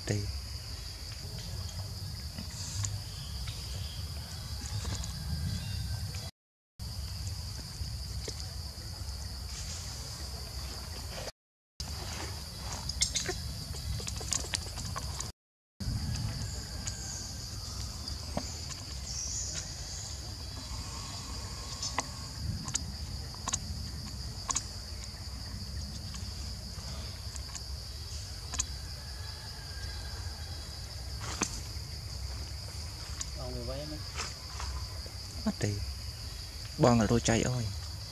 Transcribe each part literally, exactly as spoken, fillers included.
đi mất đi bong là đôi chay ơi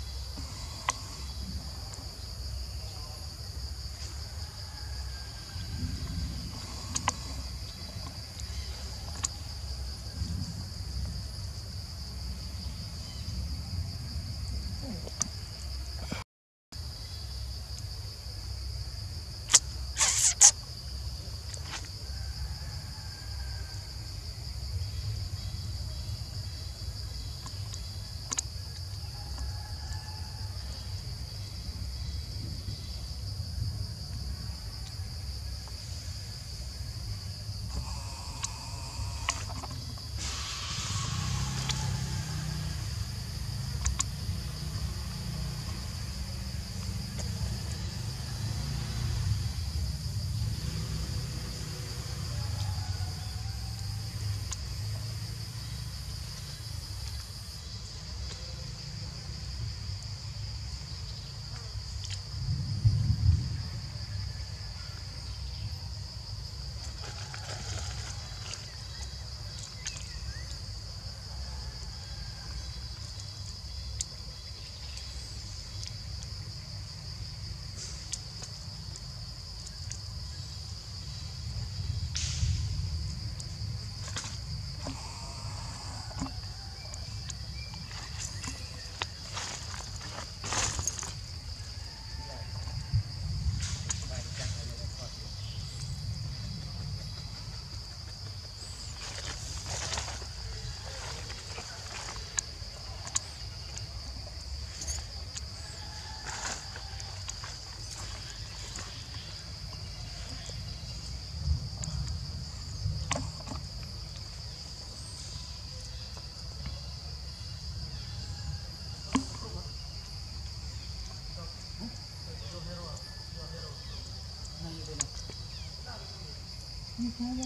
Hãy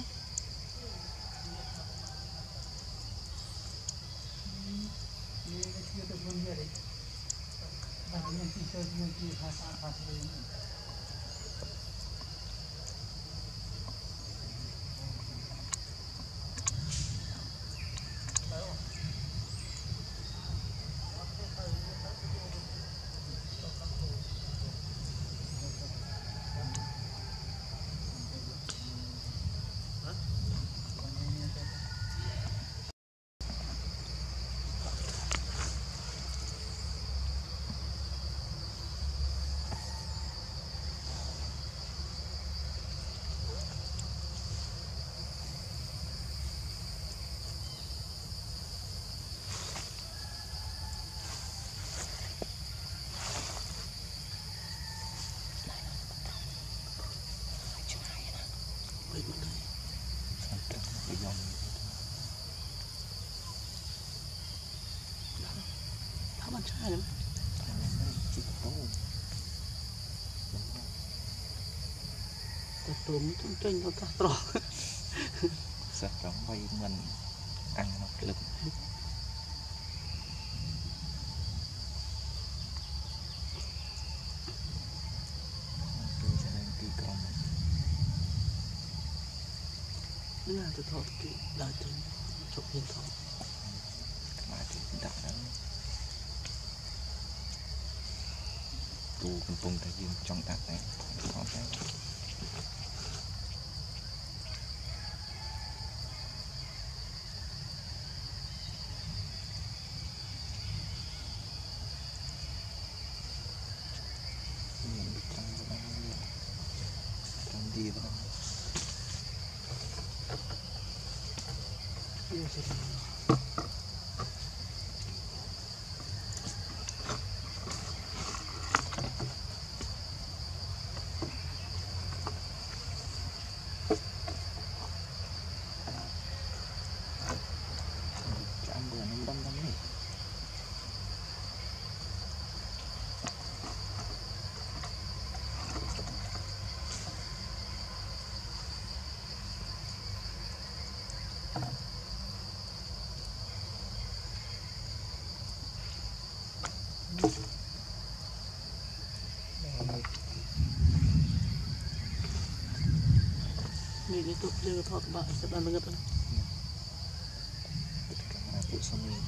tôm trong tranh nó ta trò sạch trống bay mình ăn nó lực nó là từ thọ cái đời từ chụp hình thọ mà thì đặt đó tù cùng cùng ta dương trong đặt này có cái trong đi vào នេះទុកយើងថតបាក់សិតដល់ងឹតណា camera phụ xong lên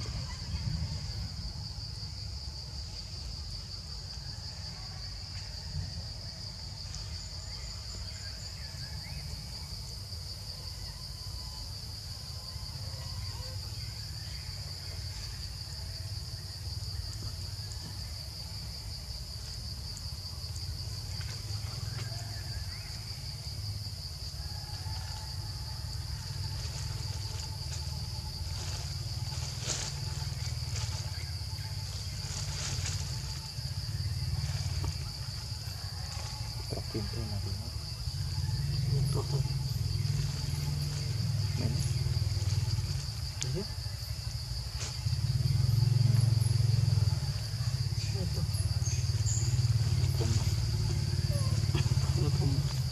tìm tôi là gì hết tốt thôi đấy đấy không nó không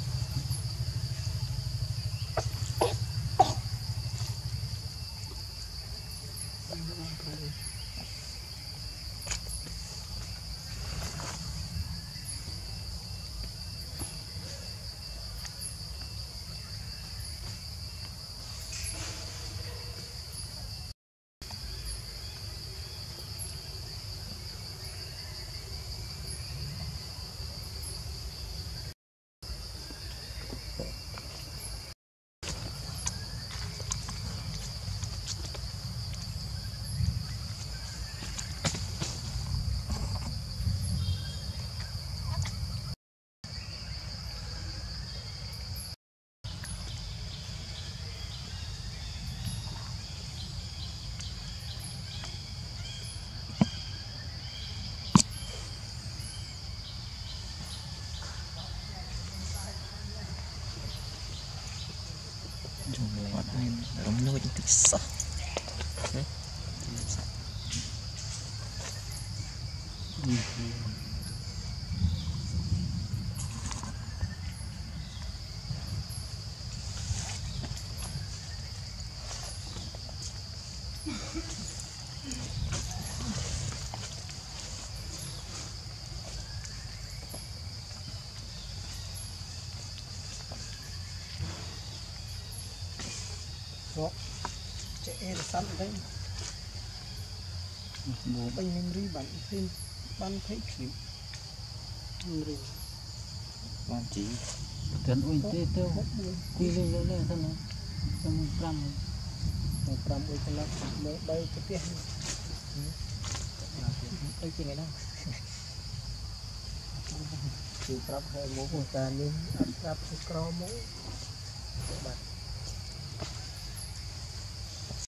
dùng lọt lên đóng nôi những cái sắc đấy đó trẻ sẵn đấy bố bánh memory bản phim ban thấy phim memory quan chỉ cần ui tê tê quy lên lên lên thân nó trong pram một pram ui thân nó mới bay cái tiền cái gì này đâu chịu pram hay muốn một ta nên ăn pram cái cro mũ